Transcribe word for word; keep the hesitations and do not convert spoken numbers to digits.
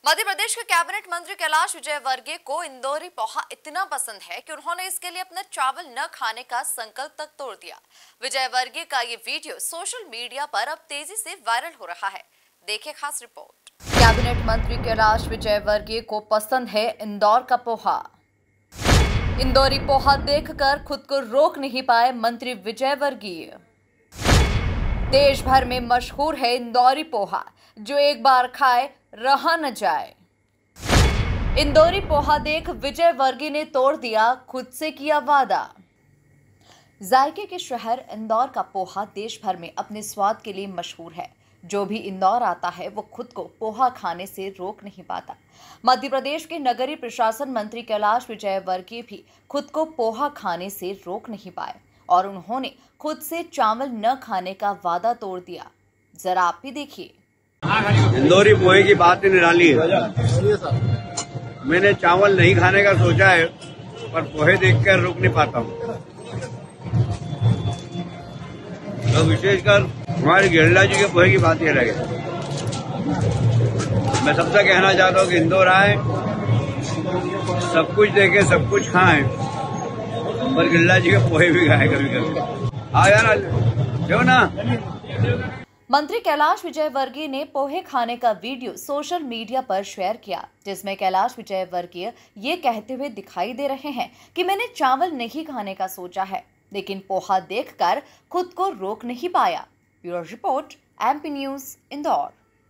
मध्य प्रदेश के कैबिनेट मंत्री कैलाश विजयवर्गीय को इंदौरी पोहा इतना पसंद है कि उन्होंने इसके लिए अपना चावल न खाने का संकल्प तक तोड़ दिया। विजयवर्गीय का ये वीडियो सोशल मीडिया पर अब तेजी से वायरल हो रहा है। देखिए खास रिपोर्ट। कैबिनेट मंत्री कैलाश विजयवर्गीय को पसंद है इंदौर का पोहा। इंदौरी पोहा देखकर खुद को रोक नहीं पाए मंत्री विजयवर्गीय। देश भर में मशहूर है इंदौरी पोहा, जो एक बार खाए रहा न जाए। इंदौरी पोहा देख विजयवर्गीय ने तोड़ दिया खुद से किया वादा। जायके के शहर इंदौर का पोहा देश भर में अपने स्वाद के लिए मशहूर है। जो भी इंदौर आता है वो खुद को पोहा खाने से रोक नहीं पाता। मध्य प्रदेश के नगरीय प्रशासन मंत्री कैलाश विजयवर्गीय भी खुद को पोहा खाने से रोक नहीं पाए और उन्होंने खुद से चावल न खाने का वादा तोड़ दिया। जरा आप भी देखिए। इंदौरी पोहे की बात ही निराली है। मैंने चावल नहीं खाने का सोचा है, पर पोहे देखकर रुक नहीं पाता हूँ। तो विशेषकर हमारे गिरिराज जी के पोहे की बात ही अलग है। मैं सबसे कहना चाहता हूँ कि इंदौर आए, सब कुछ देखे, सब कुछ खाएं, पर गिरिराज जी के पोहे भी खाए कभी कभी। आ यार जो ना। मंत्री कैलाश विजयवर्गीय ने पोहे खाने का वीडियो सोशल मीडिया पर शेयर किया, जिसमें कैलाश विजयवर्गीय ये कहते हुए दिखाई दे रहे हैं कि मैंने चावल नहीं खाने का सोचा है, लेकिन पोहा देखकर खुद को रोक नहीं पाया। Bureau report, MP news, Indore.